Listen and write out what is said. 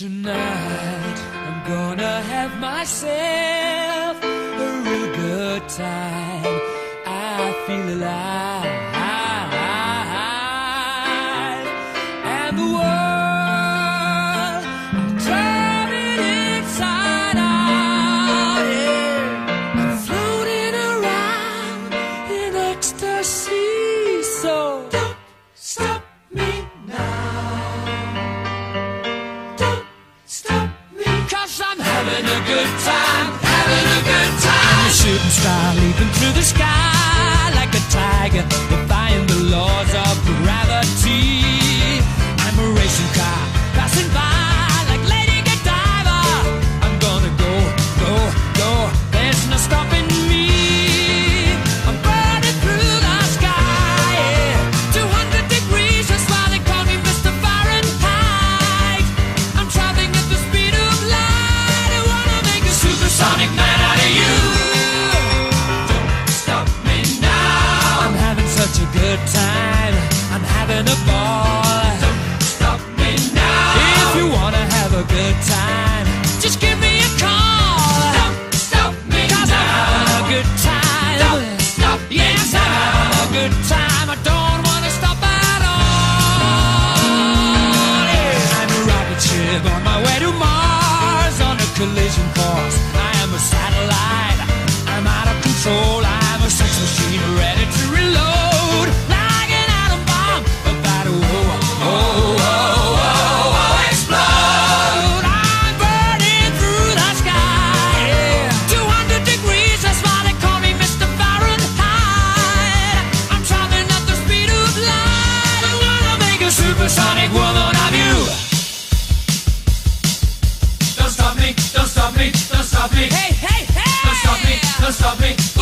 Tonight I'm gonna have myself a real good time. I feel alive, and the world I'm turning inside out. Yeah. I'm floating around in ecstasy. So don't stop me now. I'm having a good time, having a good time. I'm a shooting star leaping through the sky like a tiger, defying the laws of gravity. I'm a racing car passing by like Lady Godiva. I'm gonna go, go, go. There's no stopping me. I'm burning through the sky, yeah. 200 degrees, that's why they call me Mr. Fahrenheit. I'm traveling at the speed of light. Supersonic man out of you. Don't stop me now. I'm having such a good time. I'm having a ball. Don't stop me now. If you wanna have a good time, just give me a call. Don't stop me now. 'Cause I'm having a good time. Don't stop me now. Yes, I'm having a good time. I don't wanna stop at all. Yeah. I'm a rocket ship on my way to Mars on a collision course. I'm a satellite, I'm out of control. I'm a sex machine ready to reload, like an atom bomb about to explode. I'm burning through the sky, yeah. 200 degrees, that's why they call me Mr. Fahrenheit. I'm traveling at the speed of light. I'm gonna make a supersonic woman of you. Don't stop me, don't stop me, don't stop me. Hey, hey, hey! Don't stop me, don't stop me.